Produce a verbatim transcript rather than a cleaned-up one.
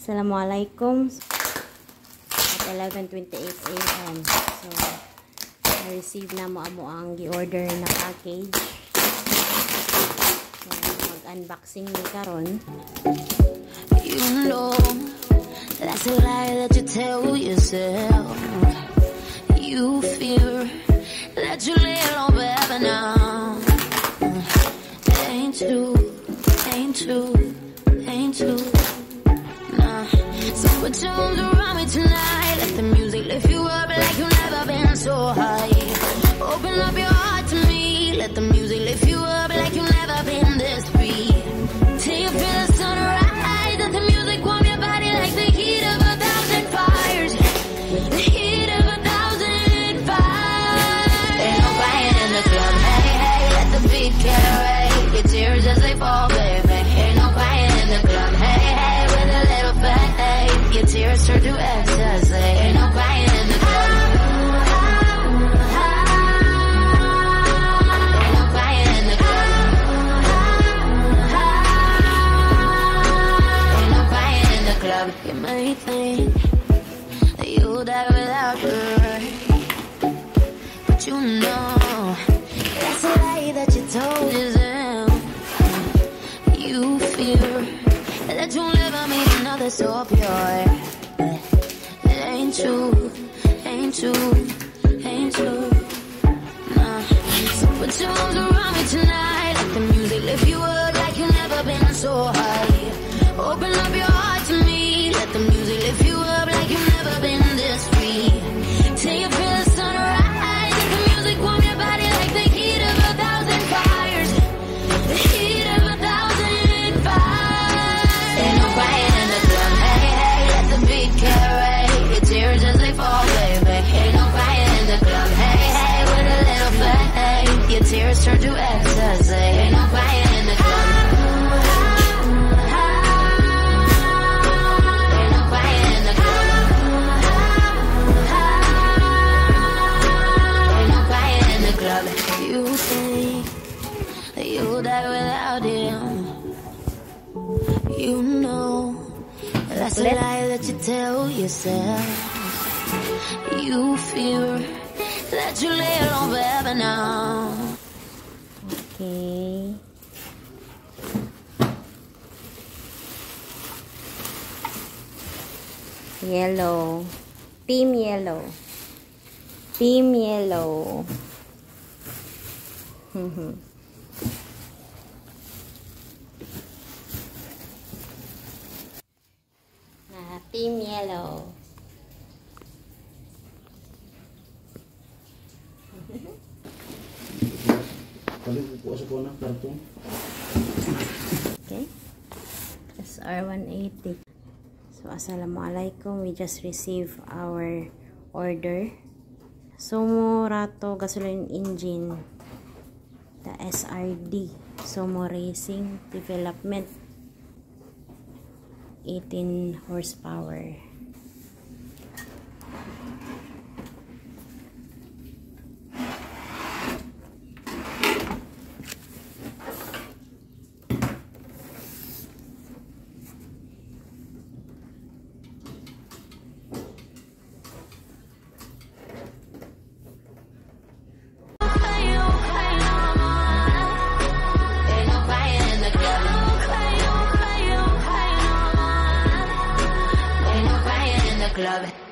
Assalamualaikum. At eleven twenty-eight a m So, na-receive na mo amo ang gi-order na package. So, mag-unboxing ni karon. You know, that's a lie that you tell yourself. You fear that you lay alone forever now. Ain't true, ain't true, ain't true. Nah. So put your arms around me tonight. Let the music lift you up like you've never been so high. Open up your heart to me. Let the music lift you up like you've never been this free. Till you feel the sunrise. Let the music warm your body like the heat of a thousand fires. The heat of a thousand fires. Ain't no crying in the club. Hey, hey, let the beat carry your tears as they fall, baby. Ain't no crying in the club. Hey, hey, with a little faith, your tears turn to ecstasy. Ain't no crying in the club. Ain't no crying in the club. Ain't no crying in the club. You may think that you'll die without her, but you know that's a lie that you told yourself. You fear that you'll never meet another so pure. It ain't true, ain't true, ain't true. Nah. So put your arms around me tonight. Let the music lift you up like you've never been so high. Open up your heart to me. Let the music lift you up like you've never been this free. Till you feel the sunrise. Let the music warm your body like the heat of a thousand fires. The heat of a thousand fires. Ain't no crying in the club. Hey, hey, let the beat carry your tears as they fall, baby. Ain't no crying in the club. Hey, hey, with a little faith, your tears turn to ecstasy. Ain't no crying in the club. Ain't no crying in the club. Ain't no crying in the club. You think that you'll die without him. You know that's a lie that you tell yourself. You fear that you lay alone forever now. Okay. Yellow. Team yellow. Team yellow. Mhm. Ah, team yellow. Okay. S R one eighty. So, assalamualaikum. We just received our order. Sumo Rato gasoline engine. The S R D. Sumo Racing Development. eighteen horsepower. Club.